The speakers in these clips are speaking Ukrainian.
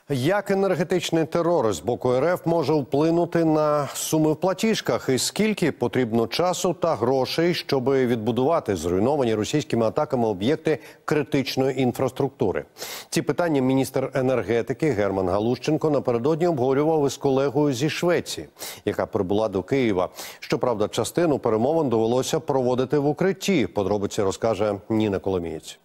Як енергетичний терор з боку РФ може вплинути на суми в платіжках? І скільки потрібно часу та грошей, щоб відбудувати зруйновані російськими атаками об'єкти критичної інфраструктури? Ці питання міністр енергетики Герман Галущенко напередодні обговорював із колегою зі Швеції, яка прибула до Києва. Щоправда, частину перемовин довелося проводити в укритті. Подробиці розкаже Ніна Коломієць.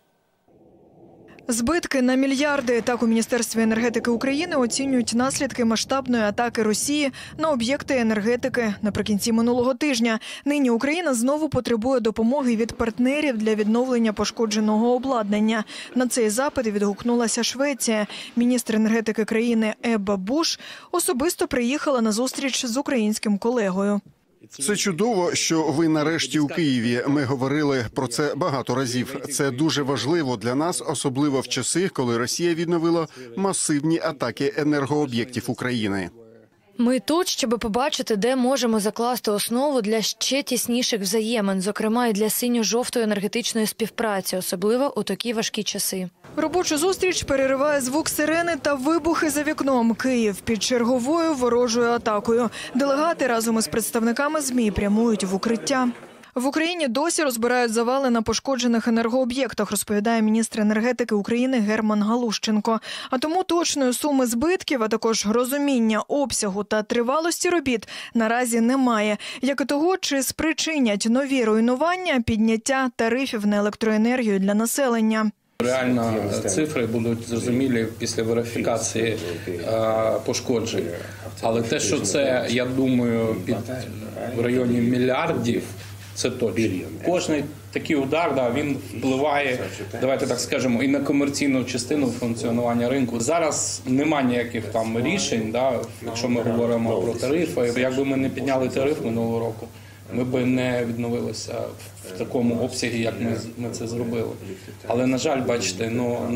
Збитки на мільярди. Так у Міністерстві енергетики України оцінюють наслідки масштабної атаки Росії на об'єкти енергетики наприкінці минулого тижня. Нині Україна знову потребує допомоги від партнерів для відновлення пошкодженого обладнання. На цей запит відгукнулася Швеція. Міністр енергетики країни Ебба Буш особисто приїхала на зустріч з українським колегою. Це чудово, що ви нарешті у Києві. Ми говорили про це багато разів. Це дуже важливо для нас, особливо в часи, коли Росія відновила масивні атаки енергооб'єктів України. Ми тут, щоб побачити, де можемо закласти основу для ще тісніших взаємин, зокрема і для синьо-жовтої енергетичної співпраці, особливо у такі важкі часи. Робочу зустріч перериває звук сирени та вибухи за вікном. Київ під черговою ворожою атакою. Делегати разом із представниками ЗМІ прямують в укриття. В Україні досі розбирають завали на пошкоджених енергооб'єктах, розповідає міністр енергетики України Герман Галущенко. А тому точної суми збитків, а також розуміння обсягу та тривалості робіт наразі немає. Як і того, чи спричинять нові руйнування підняття тарифів на електроенергію для населення. Реально цифри будуть зрозумілі після верифікації пошкоджень. Але те, що це, я думаю, в районі мільярдів, це точно. Кожний такий удар, він впливає, давайте так скажемо, і на комерційну частину функціонування ринку. Зараз немає ніяких там рішень, якщо ми говоримо про тарифи. Якби ми не підняли тариф минулого року, ми б не відновилися в такому обсягі, як ми це зробили. Але, на жаль, бачите,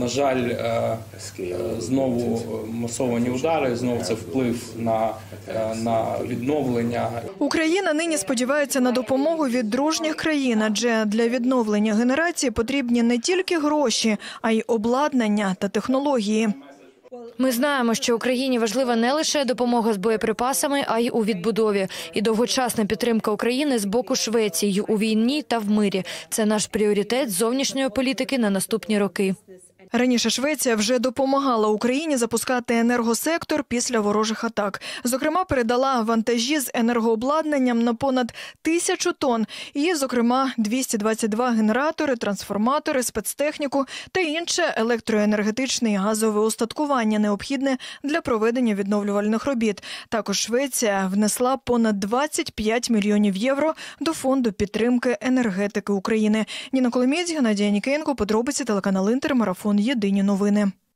знову масовані удари, знову це вплив на відновлення. Україна нині сподівається на допомогу від дружніх країн, адже для відновлення генерації потрібні не тільки гроші, а й обладнання та технології. Ми знаємо, що Україні важлива не лише допомога з боєприпасами, а й у відбудові. І довгочасна підтримка України з боку Швеції у війні та в мирі. Це наш пріоритет зовнішньої політики на наступні роки. Раніше Швеція вже допомагала Україні запускати енергосектор після ворожих атак. Зокрема, передала вантажі з енергообладнанням на понад 1000 тонн. І, зокрема, 222 генератори, трансформатори, спецтехніку та інше електроенергетичне і газове устаткування, необхідне для проведення відновлювальних робіт. Також Швеція внесла понад 25 мільйонів євро до фонду підтримки енергетики України. Ніна Коломієць, Геннадій Нікієнко, подробиці, телеканал Інтер, марафон «Єдині новини».